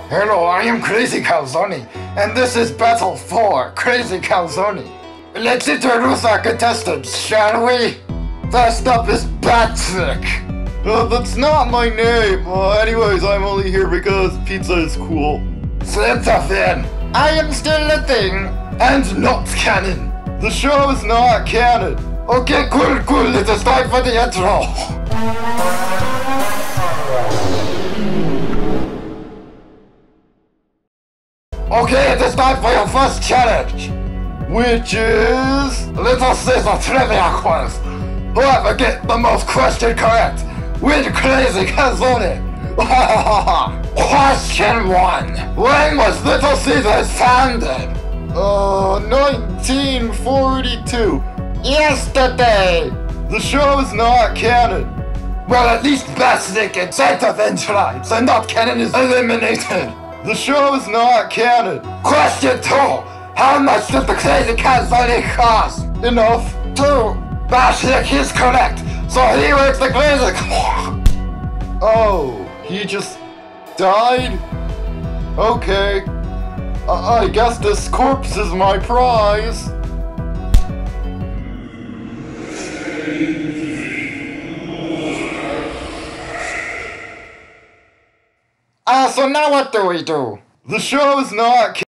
Hello, I am Crazy Calzone, and this is Battle 4, Crazy Calzone. Let's introduce our contestants, shall we? First up is Patrick. That's not my name. Anyways, I'm only here because pizza is cool. Then, I am still a thing, and not canon. The show is not canon. Okay, cool, it is time for the intro. Okay, it is time for your first challenge, Which is... Little Caesar Trivia Quiz. Whoever gets the most question correct wins Crazy Calzone. Question 1. When was Little Caesars founded? 1942. Yesterday. The show is not canon. Well, at least Basnick and Santa tried, so not canon is eliminated. The show is not canon. Question 2. How much did the Crazy Calzone cost? Enough. 2. Basnick is correct, so he wins the Crazy. Oh, he just died? Okay. I guess this corpse is my prize. So now what do we do? The show is not